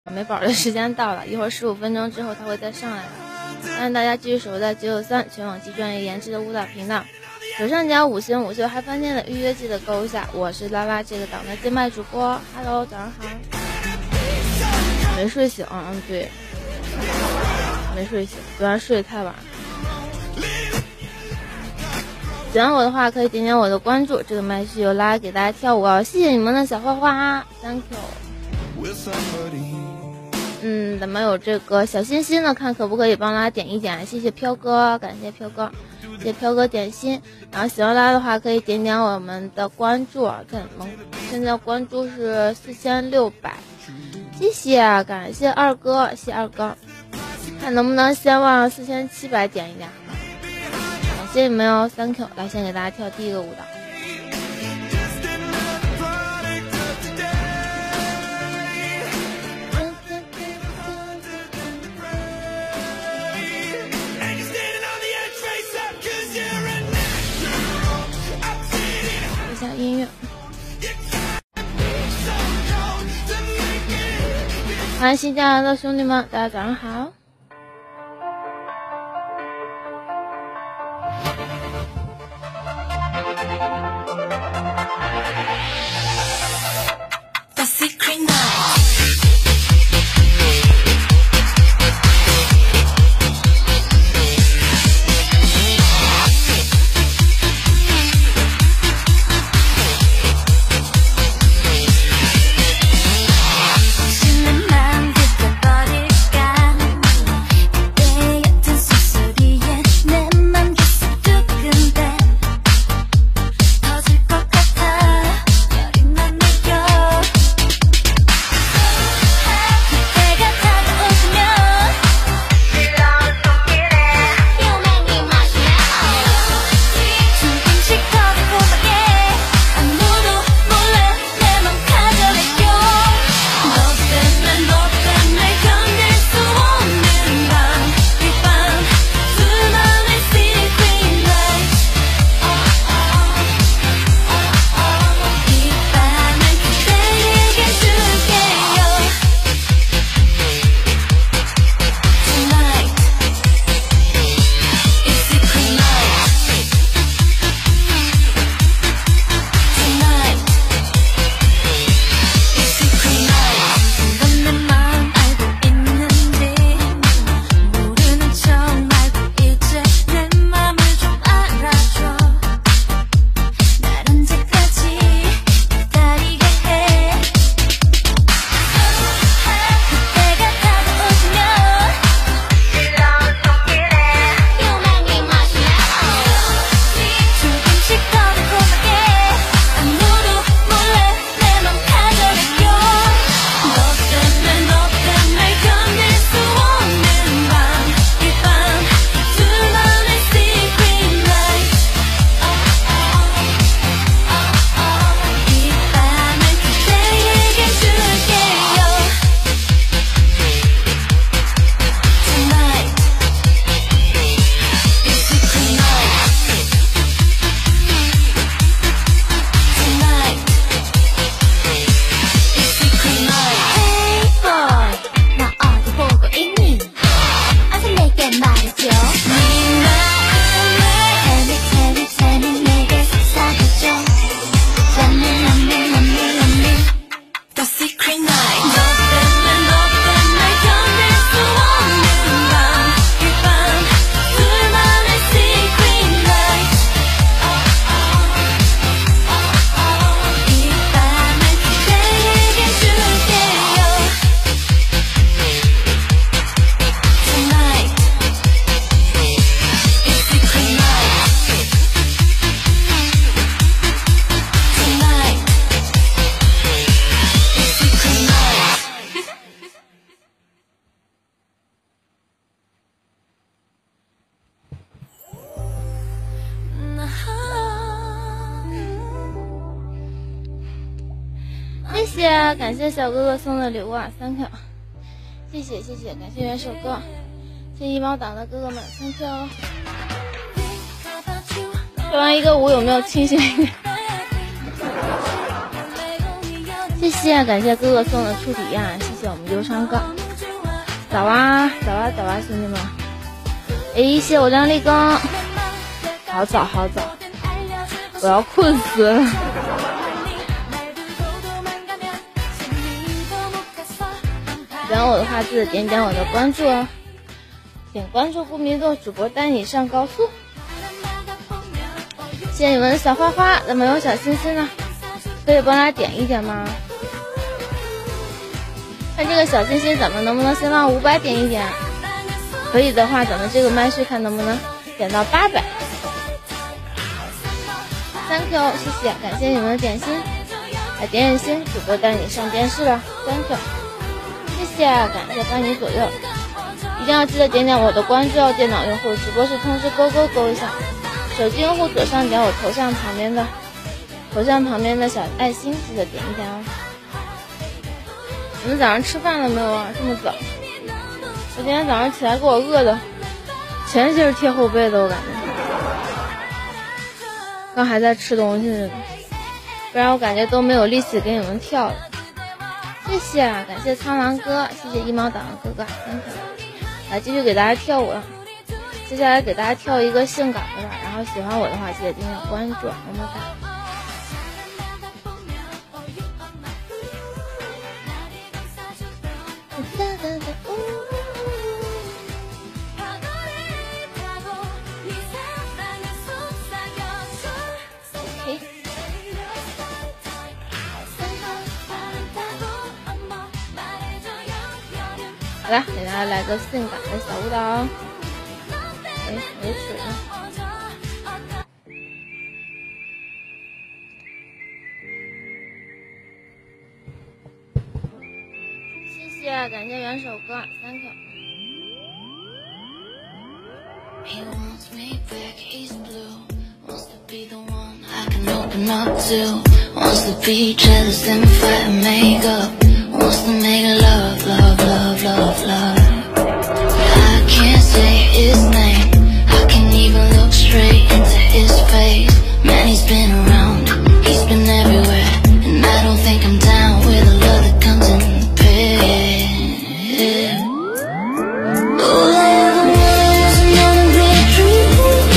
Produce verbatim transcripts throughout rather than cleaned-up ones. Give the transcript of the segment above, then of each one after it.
美宝的时间到了，一会儿十五分钟之后他会再上来的。欢迎大家继续守在九九三全网极专业研制的舞蹈频道，左上角五星五秀嗨翻天的预约记得勾一下。我是拉拉这个档的接麦主播 ，Hello， 早上好。没睡醒，嗯，对，没睡醒，昨晚睡得太晚。喜欢我的话可以点点我的关注，这个麦是由拉拉给大家跳舞哦，谢谢你们的小花花 ，Thank you。嗯，咱们有这个小心心呢，看可不可以帮拉拉点一点，谢谢飘哥，感谢飘哥，谢谢飘哥点心。然后喜欢拉拉的话可以点点我们的关注，看我们现在关注是四千六百，谢谢，感谢二哥，谢谢二哥，看能不能先往四千七百点一点。感谢你们哟 ，Thank you！ 来，先给大家跳第一个舞蹈。一下音乐。欢迎新进来的兄弟们，大家早上好。谢谢，感谢小哥哥送的礼物啊 ，thank you， 谢谢谢谢，感谢元首哥，谢谢一毛党的哥哥们 ，thank you。跳完一个舞有没有清醒一点？谢谢，感谢哥哥送的触底呀，谢谢。 谢我们忧伤哥，早啊早啊早啊兄弟们！哎，谢谢我亮丽哥，好早好早，我要困死了。喜欢我的话，记得点点我的关注哦，点关注不迷路，主播带你上高速。谢谢你们的小花花，怎么有小心心呢？可以帮他点一点吗？看这个小心心，咱们能不能先到五百点一点？可以的话，咱们这个麦序看能不能点到八百。Thank you， 谢谢，感谢你们的点心，来点点心，主播带你上电视了。Thank you， 谢谢，感谢帮你左右，一定要记得点点我的关注哦。电脑用户直播时通知勾勾勾一下，手机用户左上角我头像旁边的头像旁边的小爱心，记得点一点哦。你们早上吃饭了没有啊？这么早？我今天早上起来给我饿的前劲儿贴后背的，我感觉刚还在吃东西呢，不然我感觉都没有力气给你们跳了。谢谢啊，感谢苍狼哥，谢谢一毛党的哥哥，来继续给大家跳舞了。接下来给大家跳一个性感的吧，然后喜欢我的话记得点点关注，么么哒。好了，给大家来个性感的小舞蹈。哎，没水呢。谢谢，感谢元首哥 ，thank you。He wants me back, he's blue. Wants to be the one I can open up to. Wants to be jealous and fight and make up. Wants to make love, love, love, love, love. I can't say his name. I can't even look straight into his face. Man, he's been around, he's been everywhere. And I don't think I'm down with a love that comes in pairs. All I ever wanted was another big dream.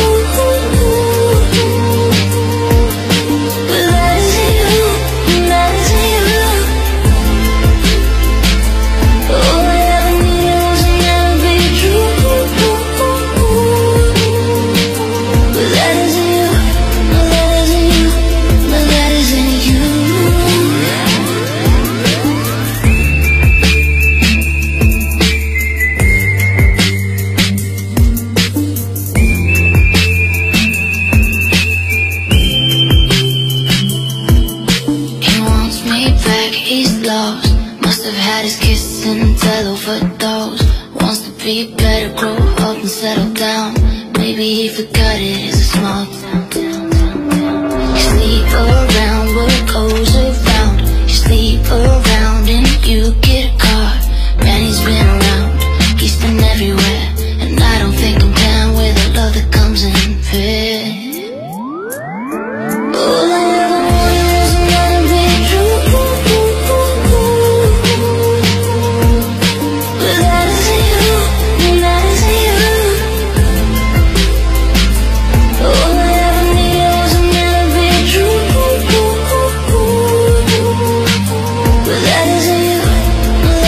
But that isn't you, and that isn't you. All I ever needed was another big dream. But that isn't you, no that isn't you, no that isn't you. He wants me back, he's lost. Must have had his kiss and tell overdose. Wants to be better, grow up and settle down. Maybe he forgot it is a small town. You sleep around what goes around. You sleep around and you get caught. Man, he's been around, he's been everywhere. And I don't think I'm down with a love that comes in pairs. All I ever wanted was another big dream. But that isn't you, and that isn't you. All I ever needed was another big dream. But that isn't you, no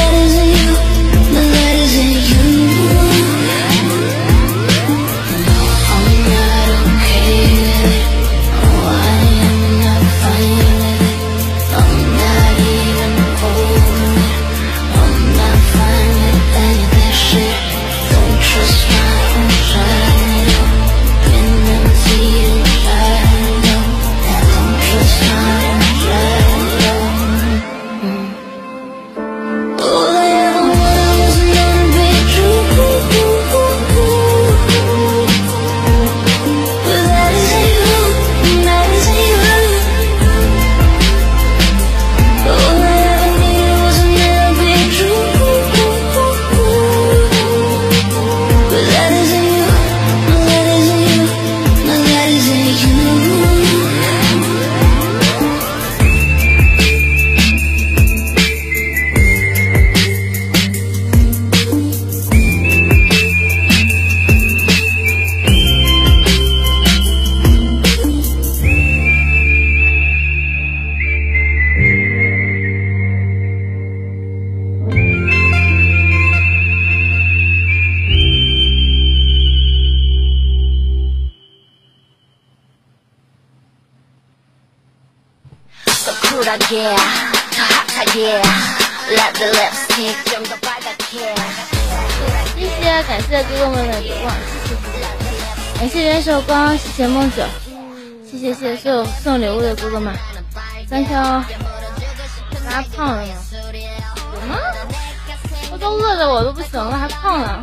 谢谢，感谢哥哥们的流望，谢谢谢谢，感谢元首光，谢谢梦九，谢谢谢谢所有送礼物的哥哥们，三条拉胖了吗？有吗？我都饿着我都不行了，还胖了。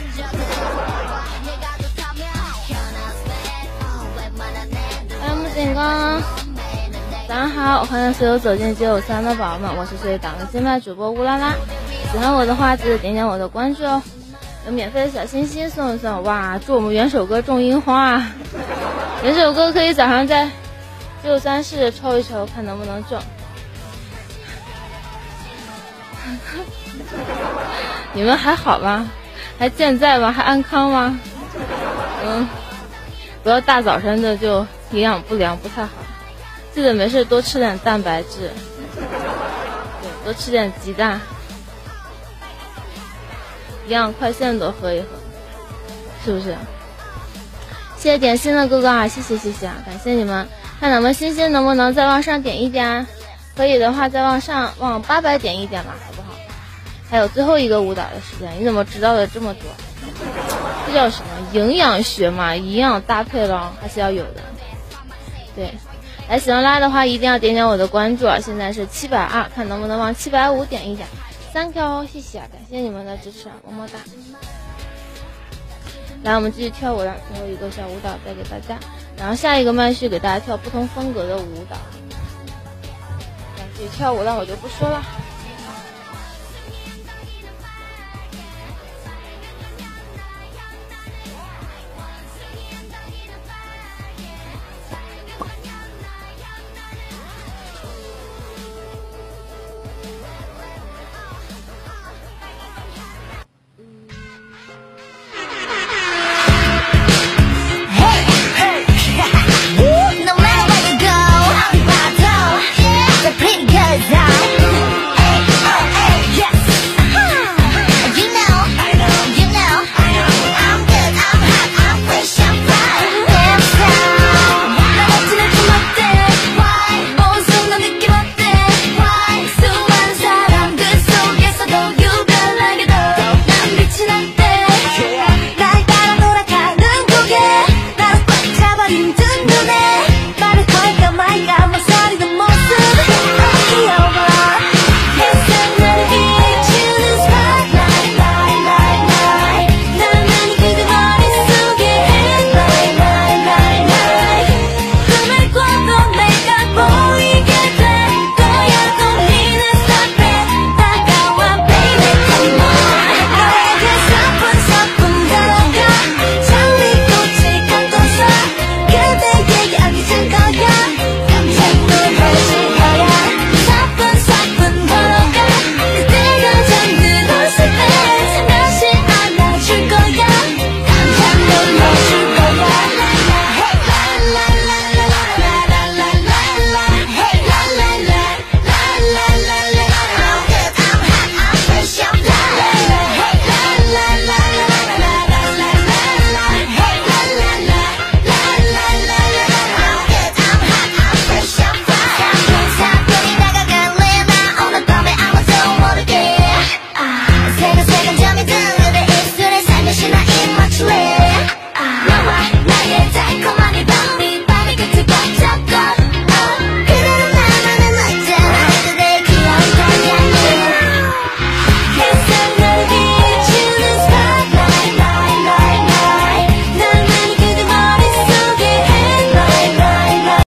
欢迎木槿刚，早上好，欢迎所有走进九九三的宝宝们，我是随党的金麦主播乌拉拉。喜欢我的话，记得点点我的关注哦。有免费的小心心送一送，哇！祝我们元首哥中樱花，元首哥可以早上在九九三室抽一抽，看能不能中。你们还好吗？还健在吗？还安康吗？嗯，不要大早晨的就营养不良，不太好。记得没事多吃点蛋白质，对，多吃点鸡蛋，营养快线多喝一喝，是不是？谢谢点心的哥哥啊，谢谢谢谢啊，感谢你们。看咱们星星能不能再往上点一点，可以的话再往上往八百点一点吧，好不好？还有最后一个舞蹈的时间，你怎么知道的这么多？这叫什么营养学嘛？营养搭配了还是要有的。对，来喜欢拉的话一定要点点我的关注啊！现在是七百二，看能不能往七百五点一点。三 Q， 谢谢啊，感谢你们的支持啊，么么哒！来，我们继续跳舞了，最后一个小舞蹈带给大家，然后下一个麦序给大家跳不同风格的舞蹈。继续跳舞了，我就不说了。